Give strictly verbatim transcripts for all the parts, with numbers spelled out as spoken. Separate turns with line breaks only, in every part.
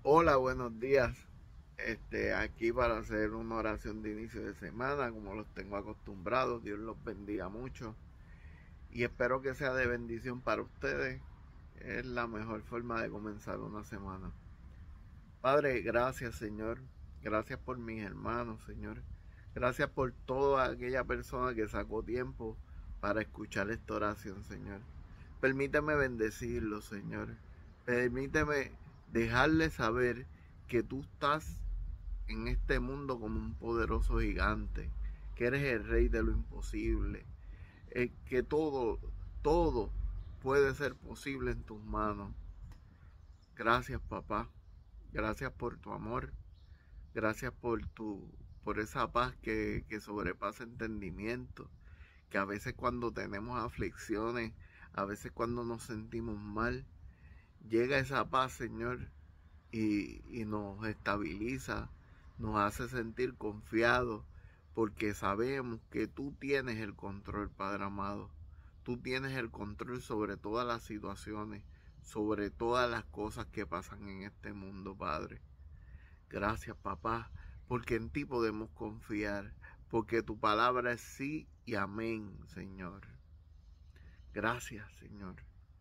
Hola, buenos días. Este, aquí para hacer una oración de inicio de semana, como los tengo acostumbrados. Dios los bendiga mucho y espero que sea de bendición para ustedes. Es la mejor forma de comenzar una semana. Padre, gracias, Señor. Gracias por mis hermanos, Señor. Gracias por toda aquella persona que sacó tiempo para escuchar esta oración, Señor. Permíteme bendecirlos, Señor. Permíteme dejarles saber que tú estás en este mundo como un poderoso gigante, que eres el rey de lo imposible, eh, que todo, todo puede ser posible en tus manos. Gracias, papá. Gracias por tu amor. Gracias por tu, por esa paz que, que sobrepasa entendimiento. Que a veces cuando tenemos aflicciones, a veces cuando nos sentimos mal, llega esa paz, Señor, y, y nos estabiliza, nos hace sentir confiados, porque sabemos que tú tienes el control, Padre amado. Tú tienes el control sobre todas las situaciones, sobre todas las cosas que pasan en este mundo, Padre. Gracias, papá, porque en ti podemos confiar, porque tu palabra es sí y amén, Señor. Gracias, Señor.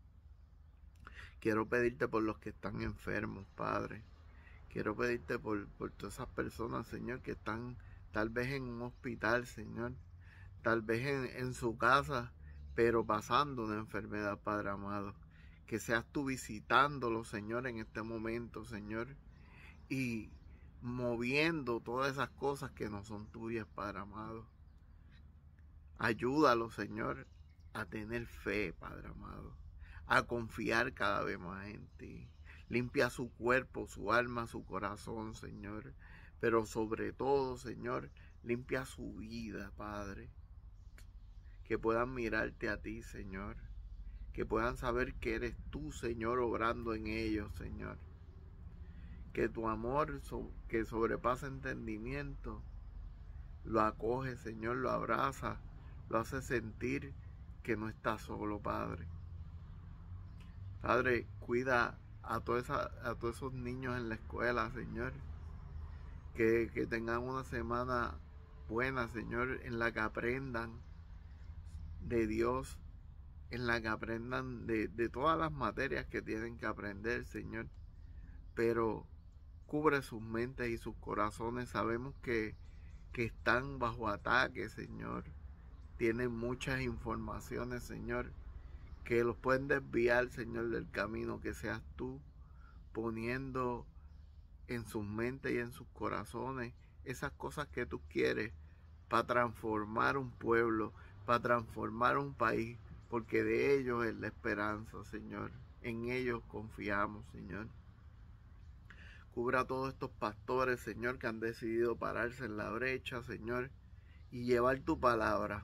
Quiero pedirte por los que están enfermos, Padre. Quiero pedirte por, por todas esas personas, Señor, que están tal vez en un hospital, Señor. Tal vez en, en su casa, pero pasando una enfermedad, Padre amado. Que seas tú visitándolo, Señor, en este momento, Señor. Y moviendo todas esas cosas que no son tuyas, Padre amado. Ayúdalo, Señor, a tener fe, Padre amado, a confiar cada vez más en ti. Limpia su cuerpo, su alma, su corazón, Señor. Pero sobre todo, Señor, limpia su vida, Padre. Que puedan mirarte a ti, Señor. Que puedan saber que eres tú, Señor, obrando en ellos, Señor. Que tu amor, que sobrepasa entendimiento, lo acoge, Señor, lo abraza, lo hace sentir que no está solo, Padre. Padre, cuida a, toda esa, a todos esos niños en la escuela, Señor. Que, que tengan una semana buena, Señor, en la que aprendan de Dios, en la que aprendan de, de todas las materias que tienen que aprender, Señor. Pero cubre sus mentes y sus corazones. Sabemos que, que están bajo ataque, Señor. Tienen muchas informaciones, Señor, que los pueden desviar, Señor, del camino. Que seas tú poniendo en sus mentes y en sus corazones esas cosas que tú quieres para transformar un pueblo, para transformar un país, porque de ellos es la esperanza, Señor. En ellos confiamos, Señor. Cubra a todos estos pastores, Señor, que han decidido pararse en la brecha, Señor, y llevar tu palabra.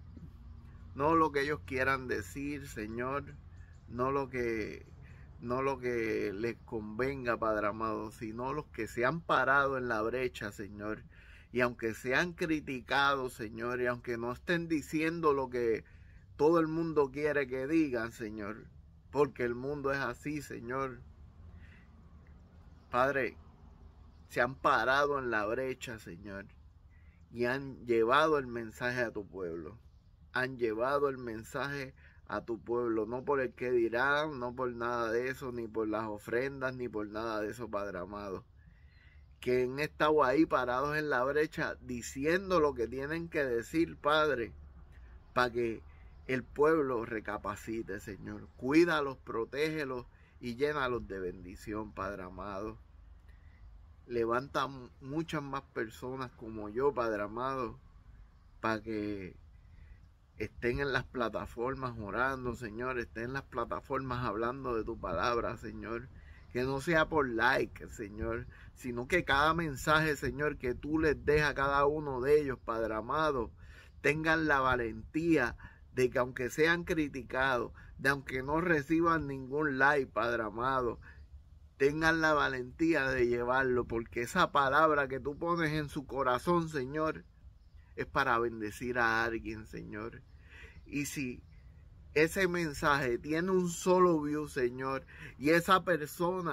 No lo que ellos quieran decir, Señor, no lo que, no lo que les convenga, Padre amado, sino los que se han parado en la brecha, Señor. Y aunque sean criticados, Señor, y aunque no estén diciendo lo que todo el mundo quiere que digan, Señor, porque el mundo es así, Señor. Padre, se han parado en la brecha, Señor, y han llevado el mensaje a tu pueblo. Han llevado el mensaje a tu pueblo, no por el que dirán, no por nada de eso, ni por las ofrendas, ni por nada de eso, Padre amado. Que han estado ahí parados en la brecha diciendo lo que tienen que decir, Padre, para que el pueblo recapacite, Señor. Cuídalos, protégelos y llénalos de bendición, Padre amado. Levanta muchas más personas como yo, Padre amado, para que estén en las plataformas orando, Señor, estén en las plataformas hablando de tu palabra, Señor. Que no sea por like, Señor, sino que cada mensaje, Señor, que tú les des a cada uno de ellos, Padre amado, tengan la valentía de que aunque sean criticados, de aunque no reciban ningún like, Padre amado, tengan la valentía de llevarlo, porque esa palabra que tú pones en su corazón, Señor, es para bendecir a alguien, Señor. Y si ese mensaje tiene un solo view, Señor, y esa persona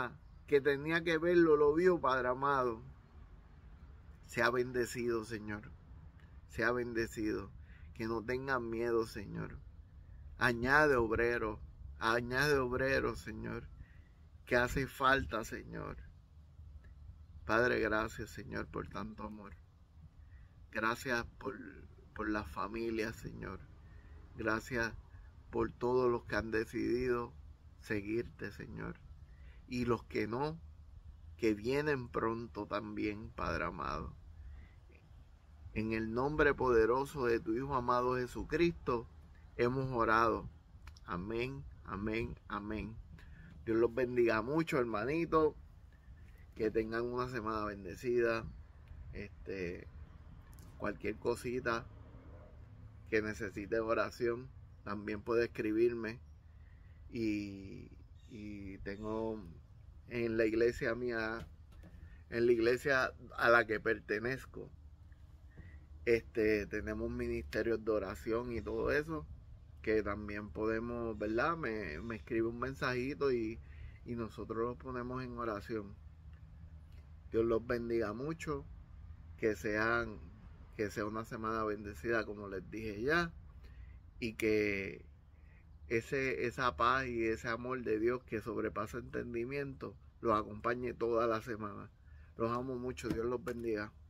que tenía que verlo, lo vio, Padre amado. Sea bendecido, Señor. Sea bendecido. Que no tengan miedo, Señor. Añade obreros. Añade obreros, Señor. Que hace falta, Señor. Padre, gracias, Señor, por tanto amor. Gracias por, por las familias, Señor. Gracias por todos los que han decidido seguirte, Señor. Y los que no, que vienen pronto también, Padre amado. En el nombre poderoso de tu Hijo amado Jesucristo, hemos orado. Amén, amén, amén. Dios los bendiga mucho, hermanitos. Que tengan una semana bendecida. Este, cualquier cosita que necesite oración, también puede escribirme. Y, y tengo en la iglesia mía, en la iglesia a la que pertenezco, este, tenemos ministerios de oración y todo eso, que también podemos, ¿verdad? Me, me escribe un mensajito y, y nosotros lo ponemos en oración. Dios los bendiga mucho, que sean, que sea una semana bendecida, como les dije ya, y que ese, esa paz y ese amor de Dios que sobrepasa entendimiento los acompañe toda la semana. Los amo mucho, Dios los bendiga.